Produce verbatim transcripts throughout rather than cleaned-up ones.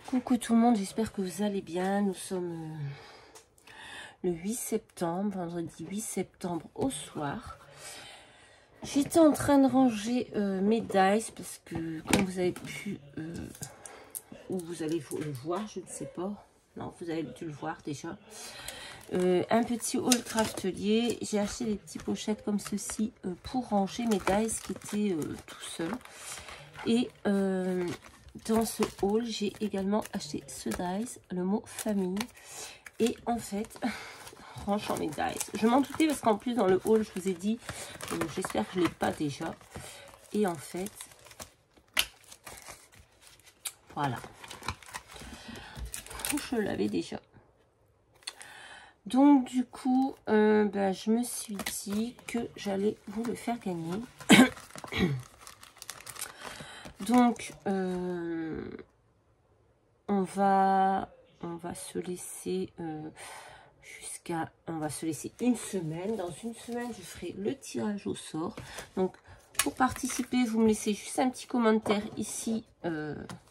Coucou tout le monde, j'espère que vous allez bien. Nous sommes euh, le huit septembre, vendredi huit septembre au soir. J'étais en train de ranger euh, mes dice parce que comme vous avez pu, euh, ou vous allez le voir, je ne sais pas. Non, vous avez dû le voir déjà. Euh, un petit haul craftelier. J'ai acheté des petites pochettes comme ceci euh, pour ranger mes dice qui étaient euh, tout seuls. Et euh, dans ce haul, j'ai également acheté ce dice, le mot famille. Et en fait, rangeant mes dice, je m'en doutais parce qu'en plus dans le haul, je vous ai dit, euh, j'espère que je ne l'ai pas déjà. Et en fait, voilà, je l'avais déjà. Donc du coup, euh, ben, je me suis dit que j'allais vous le faire gagner. Donc, euh, on va, on va se laisser euh, jusqu'à, on va se laisser une semaine. Dans une semaine, je ferai le tirage au sort. Donc, pour participer, vous me laissez juste un petit commentaire ici, euh,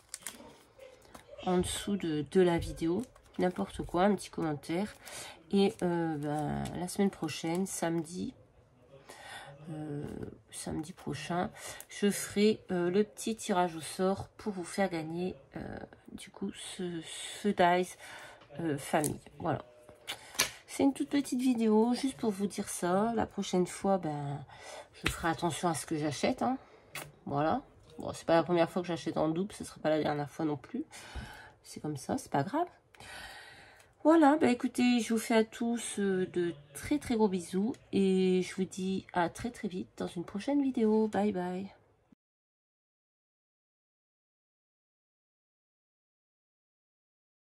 en dessous de, de la vidéo. N'importe quoi, un petit commentaire. Et euh, ben, la semaine prochaine, samedi, Euh, samedi prochain, je ferai euh, le petit tirage au sort pour vous faire gagner euh, du coup ce, ce dice euh, famille. Voilà, c'est une toute petite vidéo juste pour vous dire ça. La prochaine fois, ben, je ferai attention à ce que j'achète, hein. Voilà, bon, c'est pas la première fois que j'achète en double, ce sera pas la dernière fois non plus. C'est comme ça, c'est pas grave. Voilà, bah écoutez, je vous fais à tous de très très gros bisous et je vous dis à très très vite dans une prochaine vidéo. Bye bye.